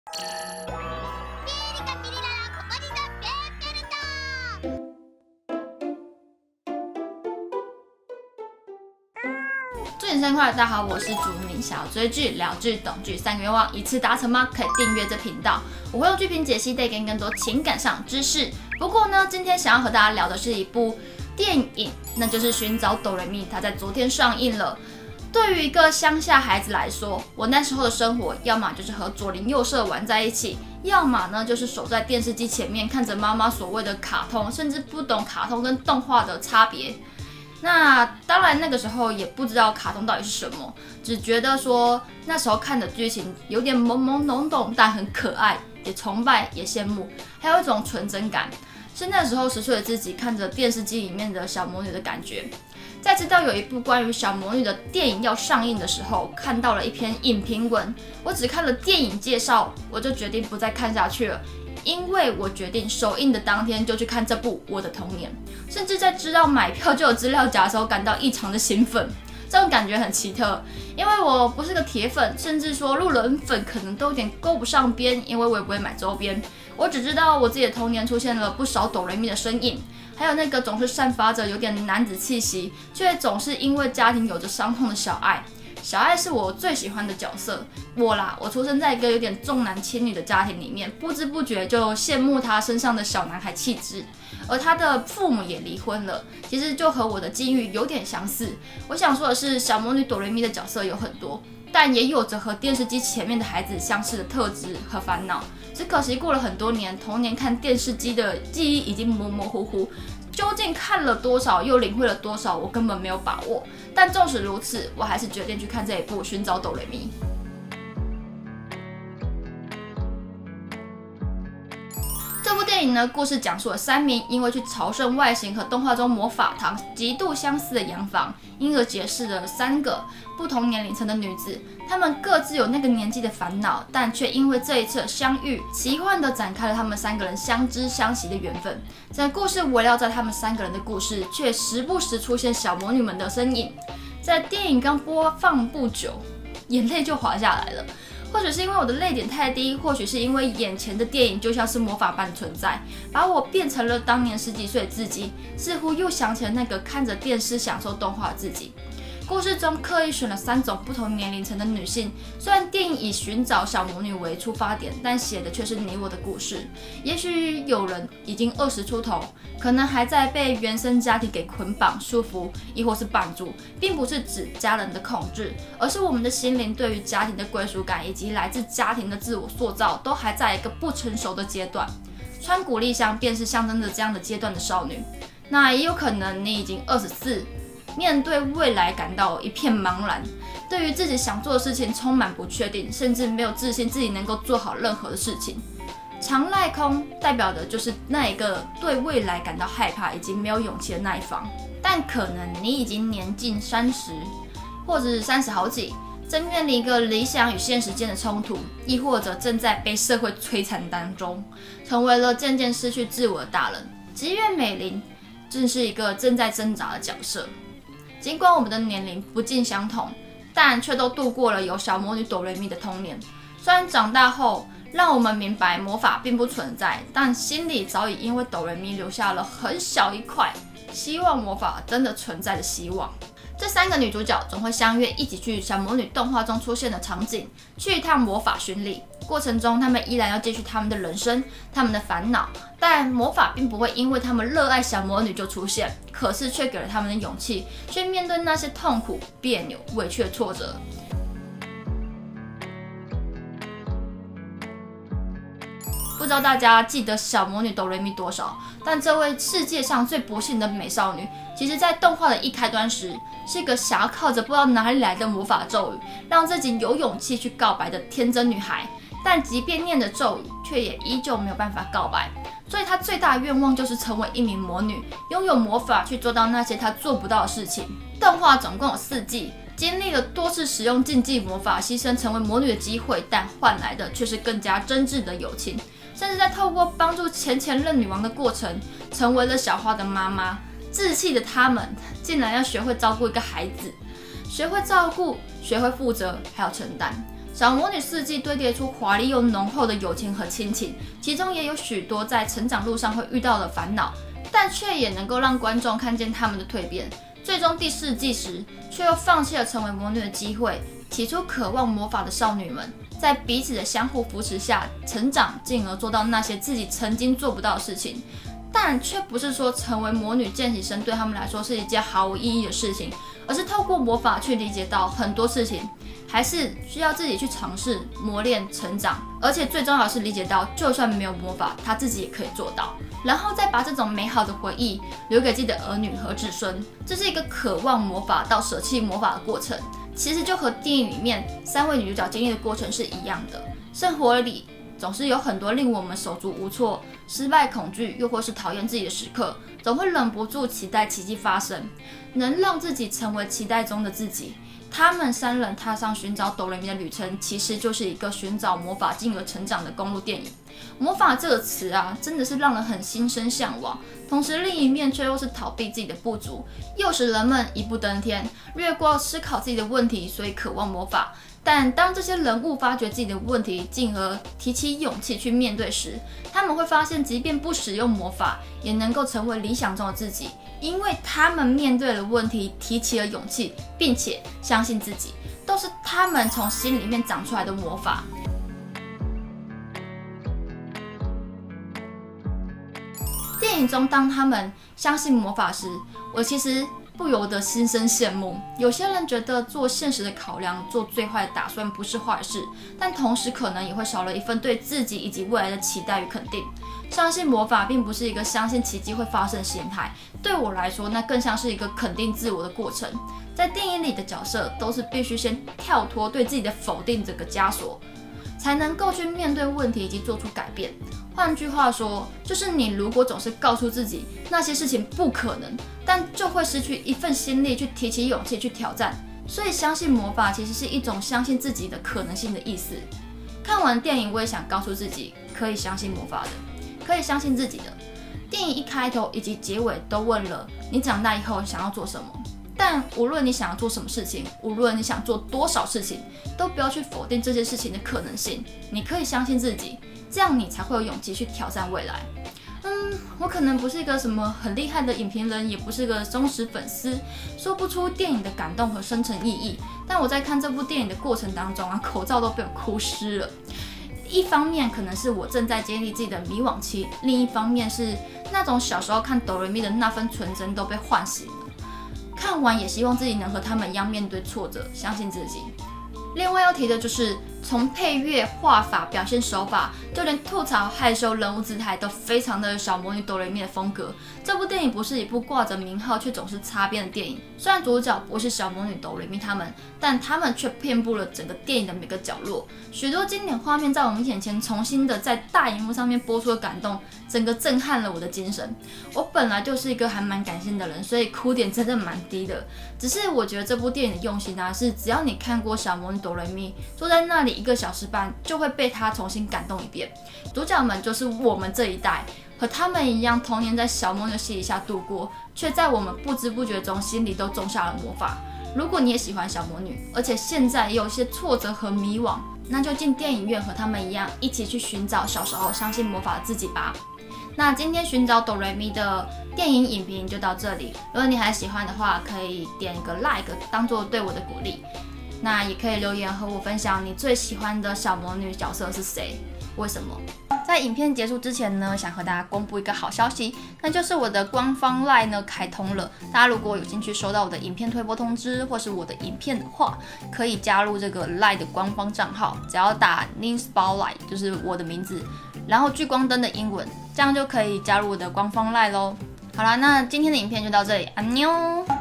祝你生日快乐！大家好，我是竹明，想要追剧、聊剧、懂剧3个愿望一次达成吗？可以订阅这频道，我会用剧评解析带给你更多情感上知识。不过呢，今天想要和大家聊的是一部电影，那就是《寻找哆瑞咪》，它在昨天上映了。对于一个乡下孩子来说，我那时候的生活，要么就是和左邻右舍玩在一起，要么呢就是守在电视机前面看着妈妈所谓的卡通，甚至不懂卡通跟动画的差别。那当然，那个时候也不知道卡通到底是什么，只觉得说那时候看的剧情有点懵懵懂懂，但很可爱，也崇拜，也羡慕，还有一种纯真感，是那时候10岁的自己看着电视机里面的小魔女的感觉。在知道有一部关于小魔女的电影要上映的时候，看到了一篇影评文，我只看了电影介绍，我就决定不再看下去了。因为我决定首映的当天就去看这部《我的童年》，甚至在知道买票就有资料夹的时候感到异常的兴奋，这种感觉很奇特。因为我不是个铁粉，甚至说路人粉可能都有点勾不上边，因为我也不会买周边。我只知道我自己的童年出现了不少哆瑞咪的身影，还有那个总是散发着有点男子气息，却总是因为家庭有着伤痛的小爱。小爱是我最喜欢的角色，我出生在一个有点重男轻女的家庭里面，不知不觉就羡慕他身上的小男孩气质，而他的父母也离婚了，其实就和我的境遇有点相似。我想说的是，小魔女哆瑞咪的角色有很多，但也有着和电视机前面的孩子相似的特质和烦恼，只可惜过了很多年，童年看电视机的记忆已经模模糊糊，究竟看了多少又领会了多少，我根本没有把握。但纵使如此，我还是决定去看这一部《寻找哆瑞咪》。这部电影呢，故事讲述了3名因为去朝圣外形和动画中魔法堂极度相似的洋房，因而结识了3个不同年龄层的女子，她们各自有那个年纪的烦恼，但却因为这一次的相遇，奇幻地展开了她们3个人相知相惜的缘分。整个故事围绕在她们3个人的故事，却时不时出现小魔女们的身影。在电影刚播放不久，眼泪就滑下来了。或许是因为我的泪点太低，或许是因为眼前的电影就像是魔法般存在，把我变成了当年10几岁的自己，似乎又想起了那个看着电视享受动画的自己。故事中刻意选了3种不同年龄层的女性，虽然电影以寻找小魔女为出发点，但写的却是你我的故事。也许有人已经20出头，可能还在被原生家庭给捆绑束缚，亦或是绑住，并不是指家人的控制，而是我们的心灵对于家庭的归属感以及来自家庭的自我塑造，都还在一个不成熟的阶段。川谷丽香便是象征着这样的阶段的少女。那也有可能你已经24。面对未来感到一片茫然，对于自己想做的事情充满不确定，甚至没有自信自己能够做好任何的事情。常赖空代表的就是那一个对未来感到害怕以及没有勇气的那一方。但可能你已经年近30，或者是30好几，正面临一个理想与现实间的冲突，亦或者正在被社会摧残当中，成为了渐渐失去自我的大人。吉月美玲正是一个正在挣扎的角色。尽管我们的年龄不尽相同，但却都度过了有小魔女哆瑞咪的童年。虽然长大后让我们明白魔法并不存在，但心里早已因为哆瑞咪留下了很小一块希望魔法真的存在的希望。这3个女主角总会相约一起去小魔女动画中出现的场景，去一趟魔法巡礼。过程中，她们依然要继续她们的人生，她们的烦恼，但魔法并不会因为她们热爱小魔女就出现，可是却给了她们的勇气，去面对那些痛苦、别扭、委屈的挫折。不知道大家记得小魔女哆瑞咪多少？但这位世界上最不幸的美少女，其实在动画的一开端时，是一个想要靠着不知道哪里来的魔法咒语，让自己有勇气去告白的天真女孩。但即便念着咒语，却也依旧没有办法告白。所以她最大的愿望就是成为一名魔女，拥有魔法去做到那些她做不到的事情。动画总共有4季。经历了多次使用禁忌魔法牺牲成为魔女的机会，但换来的却是更加真挚的友情，甚至在透过帮助前任女王的过程，成为了小花的妈妈。志气的她们竟然要学会照顾一个孩子，学会照顾，学会负责，还有承担。 小魔女四季堆叠出华丽又浓厚的友情和亲情，其中也有许多在成长路上会遇到的烦恼，但却也能够让观众看见他们的蜕变。最终第4季时，却又放弃了成为魔女的机会，起初渴望魔法的少女们，在彼此的相互扶持下成长，进而做到那些自己曾经做不到的事情。但却不是说成为魔女见习生对他们来说是一件毫无意义的事情，而是透过魔法去理解到很多事情还是需要自己去尝试、磨练、成长，而且最重要的是理解到，就算没有魔法，他自己也可以做到。然后再把这种美好的回忆留给自己的儿女和子孙，这是一个渴望魔法到舍弃魔法的过程。其实就和电影里面3位女主角经历的过程是一样的。生活里总是有很多令我们手足无措、失败恐惧，又或是讨厌自己的时刻，总会忍不住期待奇迹发生，能让自己成为期待中的自己。他们3人踏上寻找哆来咪的旅程，其实就是一个寻找魔法进而成长的公路电影。魔法这个词啊，真的是让人很心生向往，同时另一面却又是逃避自己的不足，诱使人们一步登天，略过思考自己的问题，所以渴望魔法。但当这些人物发觉自己的问题，进而提起勇气去面对时，他们会发现，即便不使用魔法，也能够成为理想中的自己，因为他们面对了问题，提起了勇气，并且相信自己，都是他们从心里面长出来的魔法。电影中，当他们相信魔法时，我其实不由得心生羡慕。有些人觉得做现实的考量，做最坏的打算不是坏事，但同时可能也会少了一份对自己以及未来的期待与肯定。相信魔法并不是一个相信奇迹会发生的心态，对我来说，那更像是一个肯定自我的过程。在电影里的角色都是必须先跳脱对自己的否定这个枷锁，才能够去面对问题以及做出改变。换句话说，就是你如果总是告诉自己那些事情不可能，但就会失去一份心力去提起勇气去挑战。所以相信魔法其实是一种相信自己的可能性的意思。看完电影，我也想告诉自己，可以相信魔法的，可以相信自己的。电影一开头以及结尾都问了你长大以后想要做什么。但无论你想要做什么事情，无论你想做多少事情，都不要去否定这件事情的可能性。你可以相信自己，这样你才会有勇气去挑战未来。我可能不是一个什么很厉害的影评人，也不是个忠实粉丝，说不出电影的感动和深层意义。但我在看这部电影的过程当中啊，口罩都被我哭湿了。一方面可能是我正在经历自己的迷惘期，另一方面是那种小时候看哆来咪的那份纯真都被唤醒了。看完也希望自己能和他们一样面对挫折，相信自己。另外要提的就是从配乐、画法、表现手法，就连吐槽、害羞、人物姿态都非常的小魔女哆来咪的风格。这部电影不是一部挂着名号却总是擦边的电影，虽然主角不是小魔女哆来咪他们，但他们却遍布了整个电影的每个角落。许多经典画面在我们眼前重新的在大荧幕上面播出的感动，整个震撼了我的精神。我本来就是一个还蛮感性的人，所以哭点真的蛮低的。只是我觉得这部电影的用心啊，是只要你看过小魔女哆来咪，坐在那里1个小时半，就会被他重新感动一遍。主角们就是我们这一代，和他们一样，童年在小魔女的洗礼下度过，却在我们不知不觉中心里都种下了魔法。如果你也喜欢小魔女，而且现在也有一些挫折和迷惘，那就进电影院和他们一样，一起去寻找小时候相信魔法的自己吧。那今天寻找哆来咪的电影影评就到这里，如果你还喜欢的话，可以点一个 like 当做对我的鼓励。那也可以留言和我分享你最喜欢的小魔女角色是谁，为什么？在影片结束之前呢，想和大家公布一个好消息，那就是我的官方 LINE 呢开通了。大家如果有兴趣收到我的影片推播通知，或是我的影片的话，可以加入这个 LINE 的官方账号，只要打 Ning Spotlight 就是我的名字，然后聚光灯的英文，这样就可以加入我的官方 LINE 咯。好啦，那今天的影片就到这里，安妞。